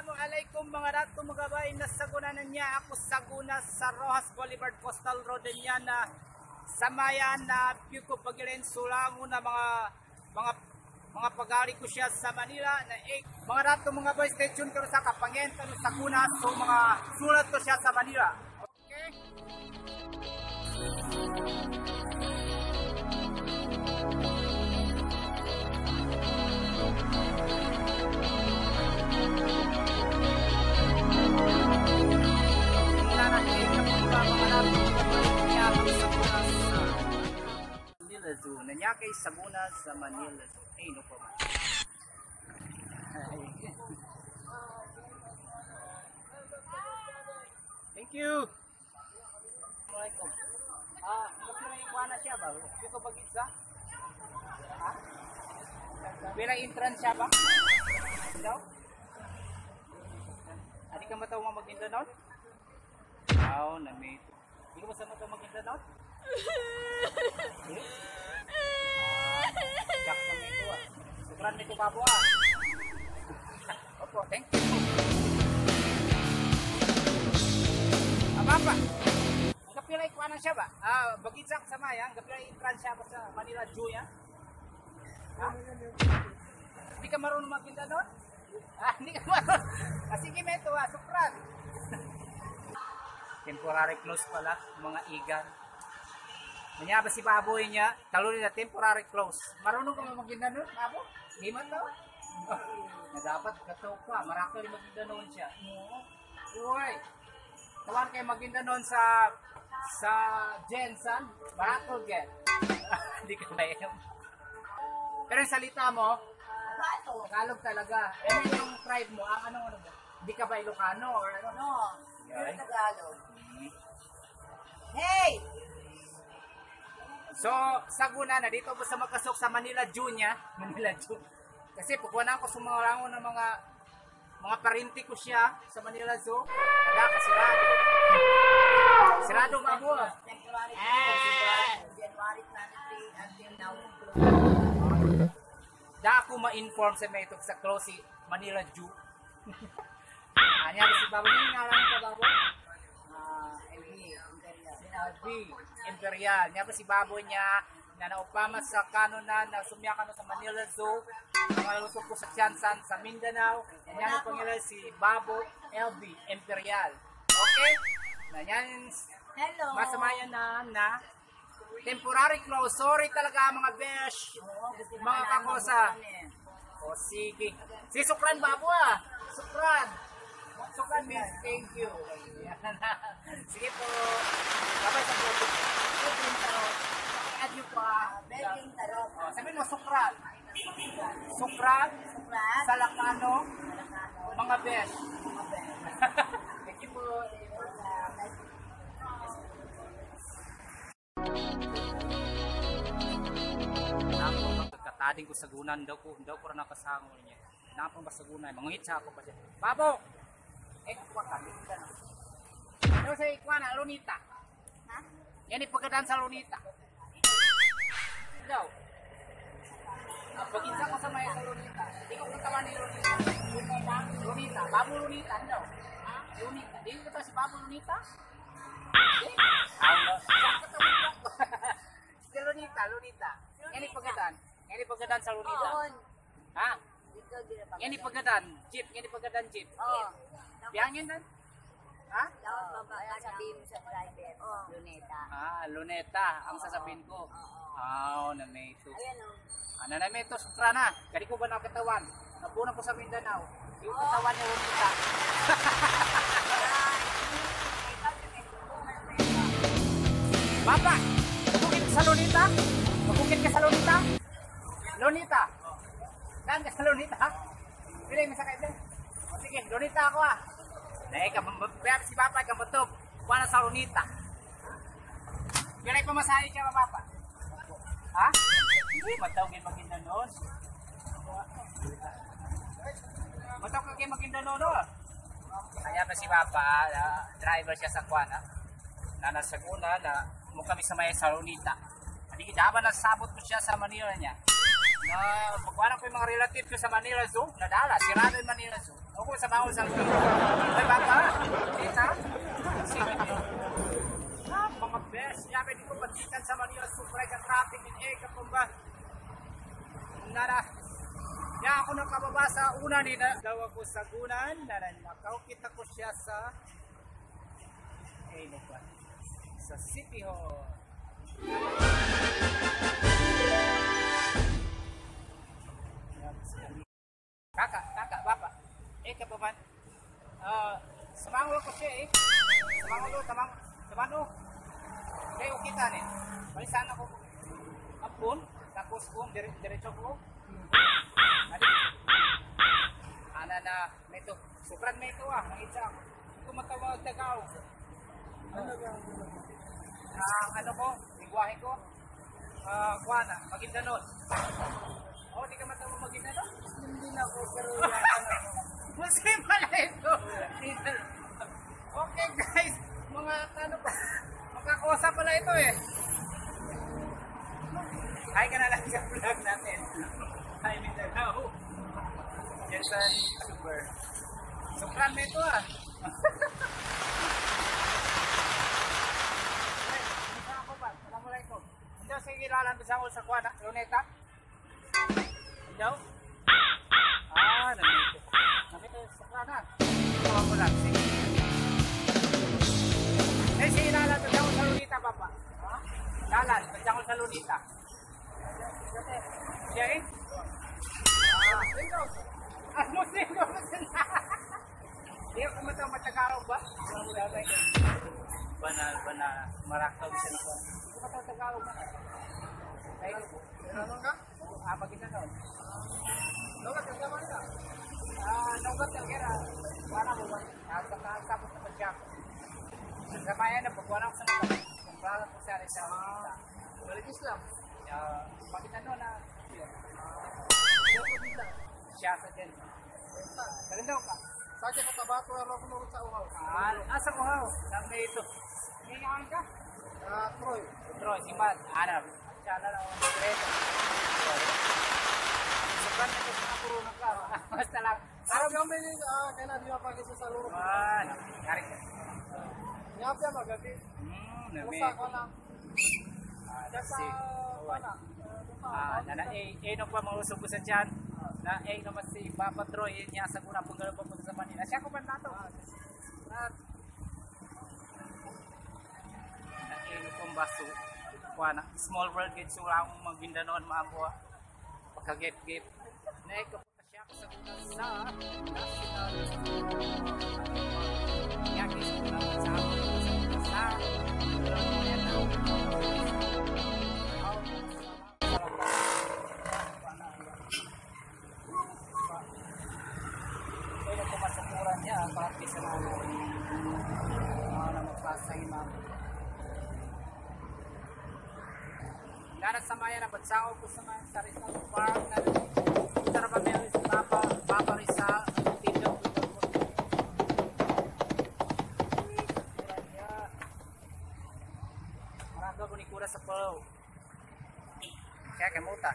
Assalamualaikum mga rato mga bay, nasagunanan niya ako saguna sa Rojas Boulevard Coastal Road niya na samayan na Pico Pagilen Sulango na mga pagari ko siya sa Manila na mga rato mga bay, stay tuned karon sa kapangenta no saguna so mga sulat ko siya sa Manila. Okay? Nanyakay Saguna sa Manila. Ay, no po. Thank you. Assalamualaikum. May ikuana siya ba? Dito ba gitsa? Ha? Bila entrance siya ba? Daw? Adi ka mataw nga mag-inda nun? Wow, na-mate. Hindi ka ba sa mataw mag-inda nun? Jak kami ito ah. Sobrang nito babo ah. Opo, thank you. Apa? Kapilay ko siya ba? Bagitsak sa maya, kapilay entrance siya ba sa Manila Zoo ya? Hindi ka marunong magtinda doon? Hindi ka marunong. Sige meto ah, sukran. Temporary close pala, mga igan. Kanya ba si baboy niya, talon na temporary close. Marunong ka magtinda doon, babo? Hindi man daw. Na dapat kataw pa, marakal magtinda doon siya. Uy, tawan kayo magtinda doon sa Jensen, marakal get. Hindi ka ba yun? Pero yung salita mo, Tagalog talaga. Pero yung tribe mo, ano mo? Hindi ka ba Ilocano or ano? No, pure Tagalog. Hey! So, saguna na dito po sa makasok sa Manila Zoo niya. Manila Zoo. Kasi pupunan ko sa mga rangon ng mga parinti ko siya sa Manila Zoo. Kasirado. Sirado babo. Temporary January 23 until now. Da ako ma-inform sa may sa close Manila Zoo. Anya si babo ni ngalan ko babo? LB Imperial. Nya pa si babo niya na naupama sa kanuna na sumyakan sa Manila Zoo. Nalusok ko sa Tiansan sa Mindanao. Nya ko pangalan si Babo LB Imperial. Okay? Na yan. Hello. Masamayan na temporary close. Sorry talaga mga besh. Mga kakosa. O sige. Si Sukran Babo ah. Sukran. Sukran means thank you. Sige po. Babay sa vlog. Bedring tarot. Add nyo pa. Bedring tarot. Sabihin mo Sukran. Sukran. Salakano. Mga besh. Thank you po. Katading ko sa gunan daw ko rin nakasango niya. Napang ba sa gunan, mangitsa ako pa siya. Babo! Ekwa ka, dito na. Ano sa ikwa na, Lunita? Ha? Yan ipagkadaan sa Lunita. Daw. Pagkitsa ko sa maya sa Lunita. Hindi ko katawan ni Lunita. Lunita, Babo Lunita, daw. Lunita, di ko kata si Babo Lunita? Si Lunita. Yan ipagkadaan. Yan ipagkadaan sa Lunita. Ha? Yan ipagkadaan. Jeep. Yan ipagkadaan jeep. Oo. Biyangin dan? Ha? Sabihin mo sa driver. Luneta. Luneta. Ang sasabihin ko. Na may ito. Ayan o. Na may ito. Sutra na. Kadi ko ba nakatawan? Napunan ko sa Mindanao. Yung katawan niya Luneta. Papa! Mabukit ka sa Lunita? Mabukit ka sa Lunita? Lunita? Saan ka sa Lunita? Pili, masakay din. Sige, Lunita ako ah. Dahil ka, si Papa ka matog. Kuha na sa Lunita. Pili, pamasahe ka ba, Papa? Ha? Hindi, matawagin maganda noon. Matawagin maganda noon, no? Kaya pa si Papa, driver siya sa Kuana. Na nasa Guna, na mo kami sa may Salonita. Hindi dapat nasabot ko siya sa Manila niya. Na pagkuha ko yung mga relative ko sa Manila Zoo, nadala, sirado yung Manila Zoo. Ako sa bawal sa lupa. Ay, baba. Kita? Sige. Mga best. Yabe dito patikan sa Manila. Supray ka traffic in Eka Pumba. Nara. Ya ako nang kababa sa una ni na. Daw ako sa gunan. Naranakaw. Kita ko siya sa sa City Hall. Kakak, bapak. Kapaman. Semangat ko siya Semangat. Kayo kita nih. Balisan ako. Apun, tapos kung diretso ko. Ana na, meto. Sukran meto ang isa. Ito matawag Tagaw. Ano ko, lingwahe ko. Kuana, Maguindanao. Di ka matawag Maguindanao? Hindi na ako, pero Muslim pala ito. Okay guys, mga makakosa pala ito eh. Hi ka na lang sa vlog natin. Hi Mindanao. Jensen Super. Sukran mo ito ah. Assalamualaikum. Hindi sa kilala sa kuwana, Luneta. Hindi? Nandito sa kuwana. Tawag ko lang. Sige. Si Ilalan, tadjangol sa Lunita, papa. Ilalan, tadjangol sa Lunita. Siya eh? Muslim ko na. Hindi ako matagaraw ba? Bana, marakaw siya na ko. Hindi ko matagaraw ba? Ano ka? Maguindanao. Nugat yung gaman ka? Nugat yung kira. Wala mo ba? Tapos na siya. Sa maya na pagkuha ko sa mga kumbrala ko siya rin sa Lunita. Balik Islam? Maguindanao na. Siya sa dyan. Kalindaw ka? Saan ka tabato na ako nurot sa uhaw? Sa uhaw? Saan may ito? Ngayon ka? Troy. Troy, si Matt. Siya na lang ang sekreto. Sukan na ito sa purunong ka. Basta lang. Arab yung may kaya na di mapagay sa saluro. Karik ka. Ngayon siya magabi. Musa ko lang. Siya sa pana. Nung pa mausog ko sa dyan. Naman si Papa Troy. Niya sa kuna pagkalabang ko sa Manila. Siya ko pa nato. Kung baso. Small world gate so lang Maguindanao maambo. Pagka-gate. Naik pa siya sa kuna sa national. Yaki sa sa practice na magpasa yung mga ganat sa maya na bagsao ko sa mga sa Rizal Park na sa Rabamelis Papa Rizal Tindog maranga ko ni Kura sa Pau kaya kamuta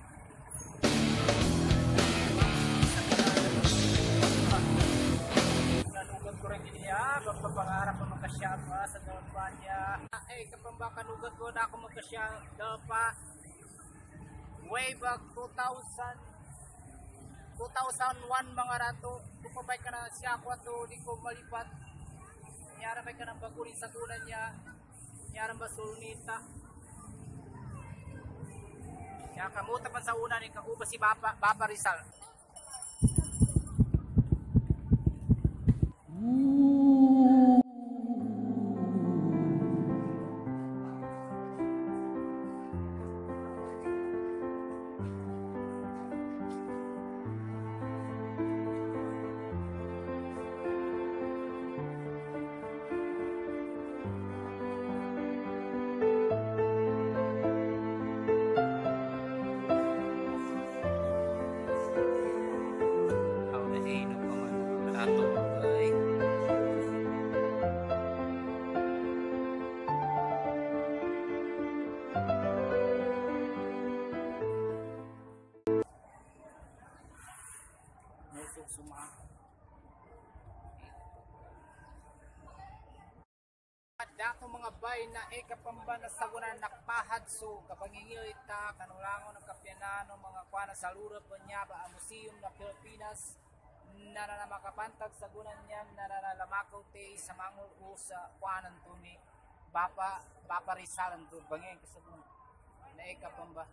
pagpapangarap ang magkasya pa sa dalpa niya. Kapag ba kanugat ko na ako magkasya dalpa way back 2001 mga rato kupabay ka na siya ako ato di ko malipat nyaramay ka ng bagurin sa kunan niya nyaram ba Lunita kaya kamuta pa sa una ni kauba si Papa Rizal. dato mga bay na kapamba na sagunan nakpahad so kapangingilita kanulangon ng kapyanano mga kuana sa lura pa niya ba ang museum na Pilipinas na makapantag sagunan niyan na nalamakaw te sa mangol o sa kuanan to ni Bapa Rizalan to bangin kasagunan na kapamba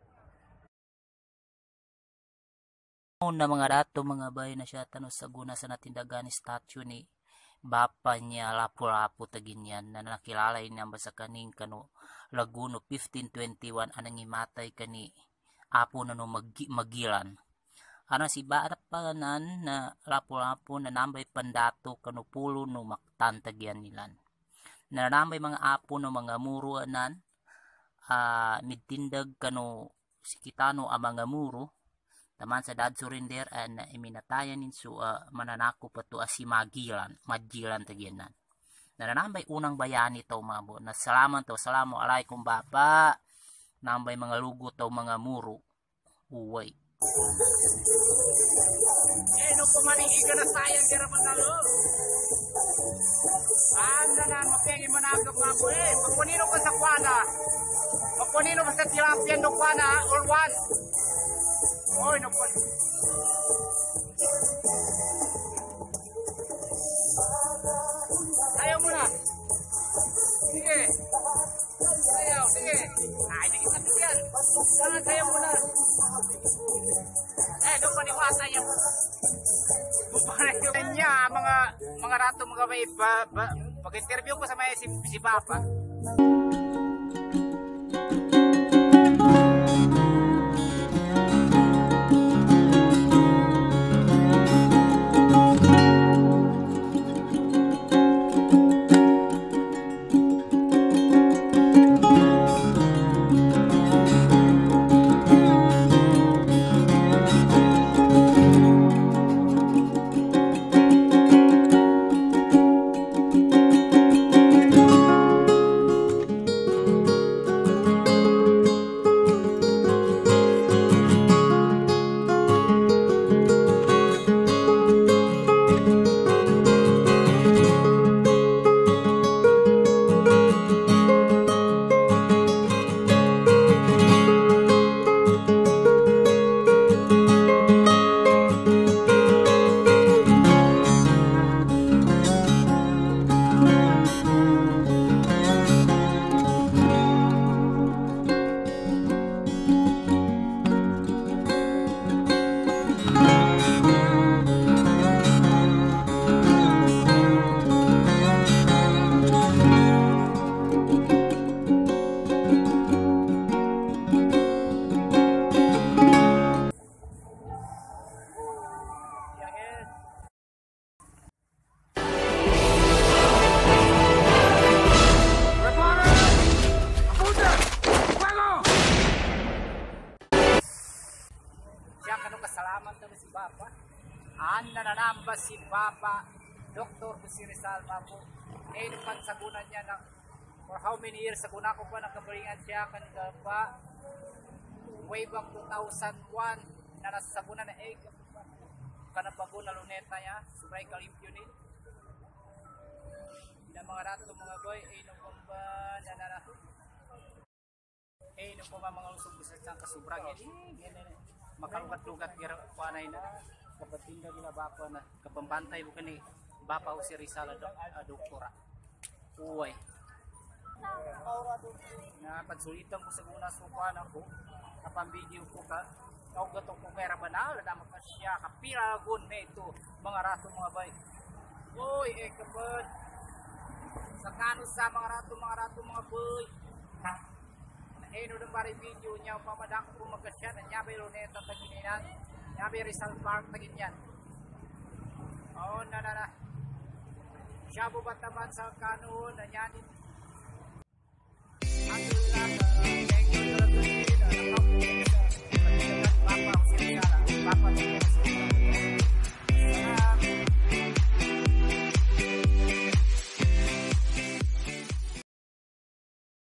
na mga rato mga bay na siya tanong saguna sa natindagan statue ni Bapa niya lapu-lapu tagin yan na nakilala niya ba sa kaning kano Laguno 1521 anang imatay kani apo na no magilan ano si Barapanan na lapu-lapu na nambay pandato kano pulo no maktantagyan nilan na nambay mga apo no mga muruanan midtindag kano sikitano ang mga muro taman sa dad surrender and iminatayan ninso mananako pa to si Magilan tagyanan. Nananambay unang bayani to mabo. Na salamat to, salamu alaikum Bapa. Nambay mga lugo to mga muro. Uway. no pumaningi ka na sayang kira panalo. Anda na mapengi managap mabo Magpunino ka sa kuana. Magpunino ka sa tilapia no kuana or one. Oy, no pwede. Ayaw muna. Sige. Ayaw, sige. Ay, hindi kita bigyan. Ayaw muna. Doon paniwasa niya. Bupanayon niya, mga rato, mga may pag-interview ko sa may si Papa. Kasalamat na si Papa. Nananamba si Papa, Dr. Jose Rizal Mabo. Pan sagunan niya na for how many years saguna ko pa nakabalingan siya kanina pa way back 2001 na nasagunan na kanabago na luneta niya subay kalimpyo ni na mga rato mga boy nung pamba nung pamba mga usog sa kasubrang makalugat-lugat gira panay na kabatinda nila Bapa na kapambantay bukan ni Bapa Jose Rizal doktora. Uy. Na pagsulitan ko sa una sukan ako kapang video ko ka o gato ko kay Rabanal na makasya kapila gun nito mga rato mga bay. Uy kapag sa kanus sa mga rato mga boy. No ng bari video niya pamadak ko magkasya na nyabe luneta tagininan nyabe Rizal Park taginyan na siya bubataman sa kanon na nyanin